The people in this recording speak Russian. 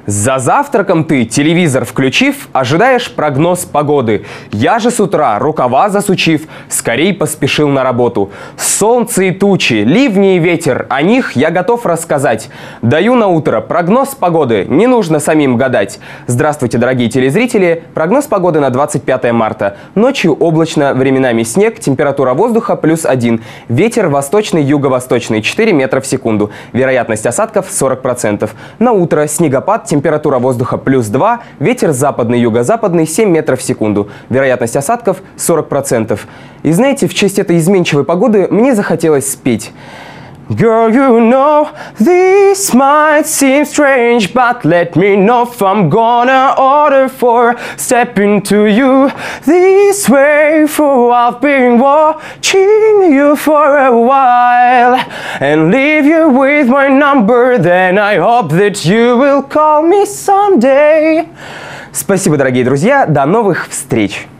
За завтраком ты, телевизор включив, ожидаешь прогноз погоды. Я же с утра, рукава засучив, скорей поспешил на работу. Солнце и тучи, ливни и ветер, о них я готов рассказать. Даю на утро прогноз погоды, не нужно самим гадать. Здравствуйте, дорогие телезрители. Прогноз погоды на 25 марта. Ночью облачно, временами снег, температура воздуха +1. Ветер восточный, юго-восточный 4 метра в секунду. Вероятность осадков 40%. На утро снегопад, температура воздуха +2, ветер западный, юго-западный 7 метров в секунду. Вероятность осадков 40%. И знаете, в честь этой изменчивой погоды мне захотелось спеть. Girl, you know, this might seem strange, but let me know if I'm gonna order for step into you this way, for I've been watching you for a while and leave you with my number, then I hope that you will call me someday. Спасибо, дорогие друзья, до новых встреч!